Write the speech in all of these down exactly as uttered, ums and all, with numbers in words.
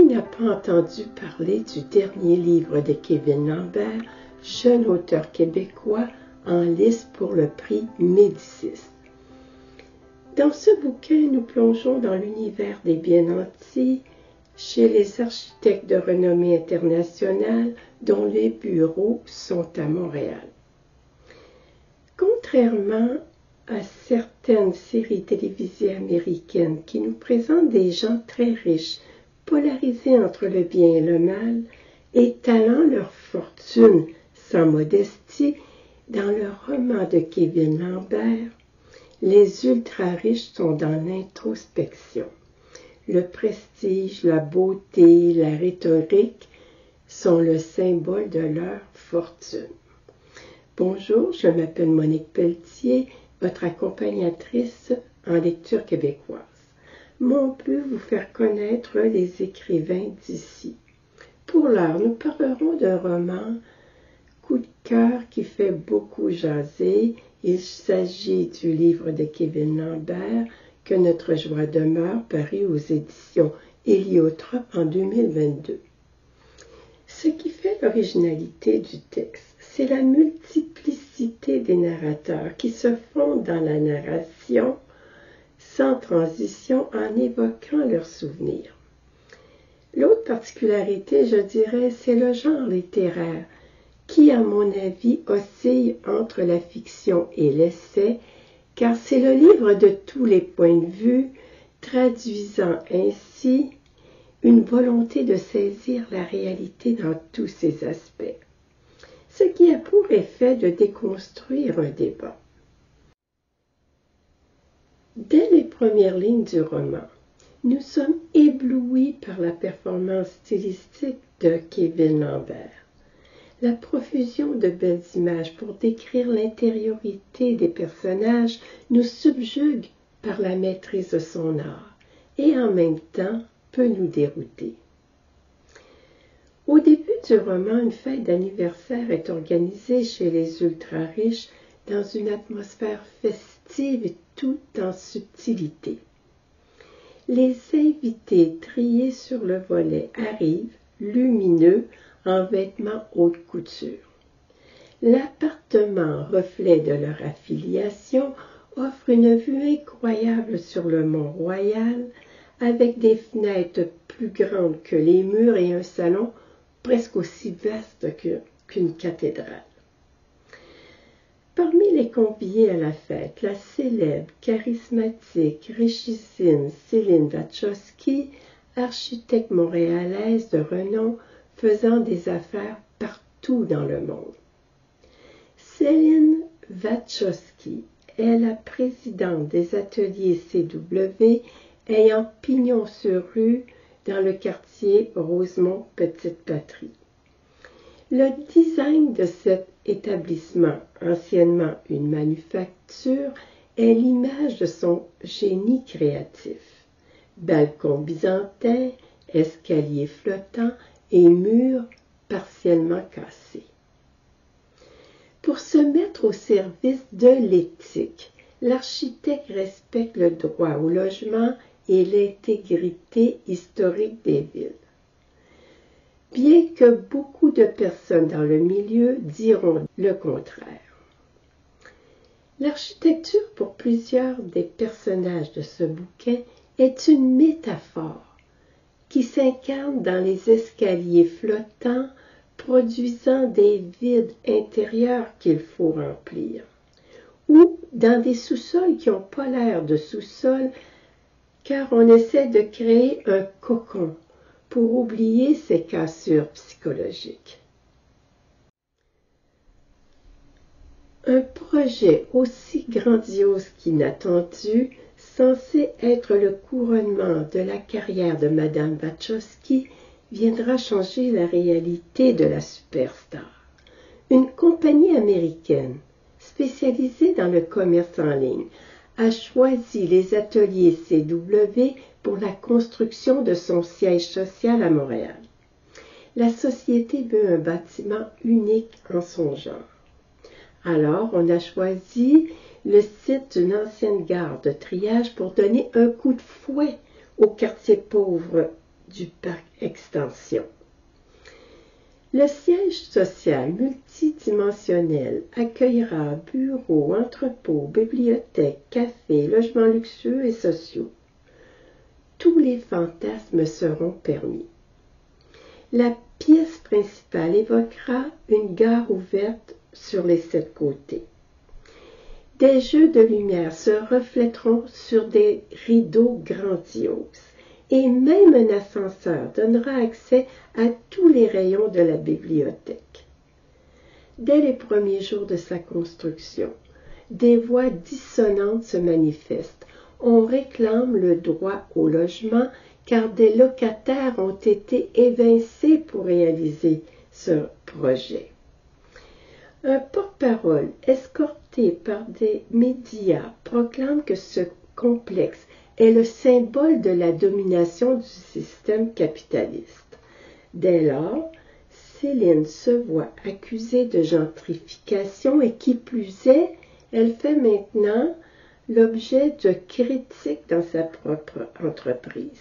n'a pas entendu parler du dernier livre de Kevin Lambert, jeune auteur québécois en lice pour le prix Médicis? Dans ce bouquin, nous plongeons dans l'univers des biens nantis chez les architectes de renommée internationale dont les bureaux sont à Montréal. Contrairement à certaines séries télévisées américaines qui nous présentent des gens très riches, polarisés entre le bien et le mal, étalant leur fortune sans modestie, dans le roman de Kevin Lambert, les ultra-riches sont dans l'introspection. Le prestige, la beauté, la rhétorique sont le symbole de leur fortune. Bonjour, je m'appelle Monique Pelletier, votre accompagnatrice en lecture québécoise. Mon but, vous faire connaître les écrivains d'ici. Pour l'heure, nous parlerons d'un roman coup de cœur qui fait beaucoup jaser. Il s'agit du livre de Kevin Lambert, Que notre joie demeure, paru aux éditions Héliotrope en deux mille vingt-deux. Ce qui fait l'originalité du texte, c'est la multiplicité des narrateurs qui se fondent dans la narration sans transition en évoquant leurs souvenirs. L'autre particularité, je dirais, c'est le genre littéraire qui, à mon avis, oscille entre la fiction et l'essai, car c'est le livre de tous les points de vue, traduisant ainsi une volonté de saisir la réalité dans tous ses aspects, ce qui a pour effet de déconstruire un débat. Dès les premières lignes du roman, nous sommes éblouis par la performance stylistique de Kevin Lambert. La profusion de belles images pour décrire l'intériorité des personnages nous subjugue par la maîtrise de son art et en même temps peut nous dérouter. Au début du roman, une fête d'anniversaire est organisée chez les ultra-riches dans une atmosphère festive et tout en subtilité. Les invités triés sur le volet arrivent, lumineux, en vêtements haute couture. L'appartement, reflet de leur affiliation, offre une vue incroyable sur le Mont-Royal, avec des fenêtres plus grandes que les murs et un salon presque aussi vaste qu'une cathédrale. Parmi les conviés à la fête, la célèbre, charismatique, richissime Céline Wachowski, architecte montréalaise de renom, faisant des affaires partout dans le monde. Céline Wachowski est la présidente des ateliers C W ayant pignon sur rue dans le quartier Rosemont-Petite-Patrie. Le design de cet établissement, anciennement une manufacture, est l'image de son génie créatif. Balcon byzantin, escalier flottant et murs partiellement cassés. Pour se mettre au service de l'éthique, l'architecte respecte le droit au logement et l'intégrité historique des villes. Bien que beaucoup de personnes dans le milieu diront le contraire. L'architecture pour plusieurs des personnages de ce bouquin est une métaphore qui s'incarne dans les escaliers flottants, produisant des vides intérieurs qu'il faut remplir, ou dans des sous-sols qui n'ont pas l'air de sous-sols, car on essaie de créer un cocon pour oublier ces cassures psychologiques. Un projet aussi grandiose qu'inattendu, censé être le couronnement de la carrière de Madame Wachowski, viendra changer la réalité de la superstar. Une compagnie américaine, spécialisée dans le commerce en ligne, a choisi les ateliers C W pour la construction de son siège social à Montréal. La société veut un bâtiment unique en son genre. Alors, on a choisi le site d'une ancienne gare de triage pour donner un coup de fouet au quartier pauvre du parc Extension. Le siège social multidimensionnel accueillera bureaux, entrepôts, bibliothèques, cafés, logements luxueux et sociaux. Tous les fantasmes seront permis. La pièce principale évoquera une gare ouverte sur les sept côtés. Des jeux de lumière se reflèteront sur des rideaux grandioses et même un ascenseur donnera accès à tous les rayons de la bibliothèque. Dès les premiers jours de sa construction, des voix dissonantes se manifestent. On réclame le droit au logement car des locataires ont été évincés pour réaliser ce projet. Un porte-parole escorté par des médias proclame que ce complexe est le symbole de la domination du système capitaliste. Dès lors, Céline se voit accusée de gentrification et qui plus est, elle fait maintenant l'objet de critiques dans sa propre entreprise.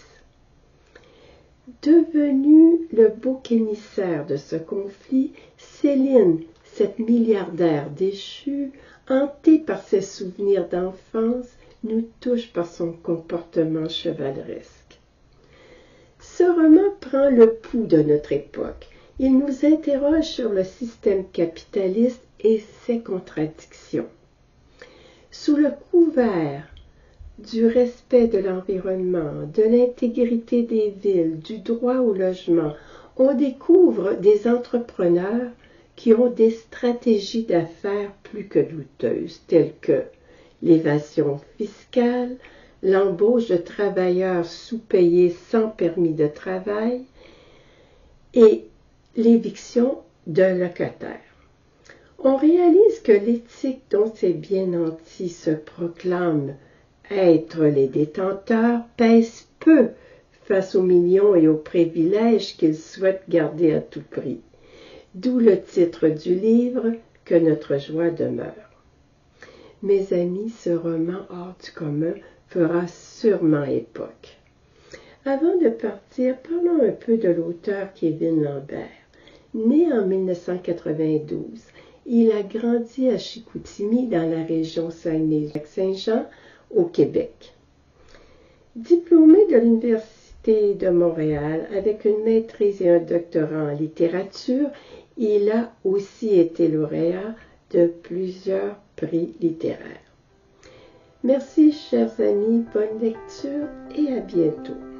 Devenue le bouc émissaire de ce conflit, Céline, cette milliardaire déchue, hantée par ses souvenirs d'enfance, nous touche par son comportement chevaleresque. Ce roman prend le pouls de notre époque. Il nous interroge sur le système capitaliste et ses contradictions. Sous le couvert du respect de l'environnement, de l'intégrité des villes, du droit au logement, on découvre des entrepreneurs qui ont des stratégies d'affaires plus que douteuses, telles que l'évasion fiscale, l'embauche de travailleurs sous-payés sans permis de travail et l'éviction de locataires. On réalise que l'éthique dont ces bien nantis se proclament être les détenteurs pèse peu face aux millions et aux privilèges qu'ils souhaitent garder à tout prix. D'où le titre du livre « Que notre joie demeure ». Mes amis, ce roman hors du commun fera sûrement époque. Avant de partir, parlons un peu de l'auteur Kevin Lambert. Né en mille neuf cent quatre-vingt-douze, il a grandi à Chicoutimi dans la région Saguenay-Lac-Saint-Jean au Québec. Diplômé de l'Université de Montréal avec une maîtrise et un doctorat en littérature, il a aussi été lauréat de plusieurs prix littéraires. Merci, chers amis, bonne lecture et à bientôt.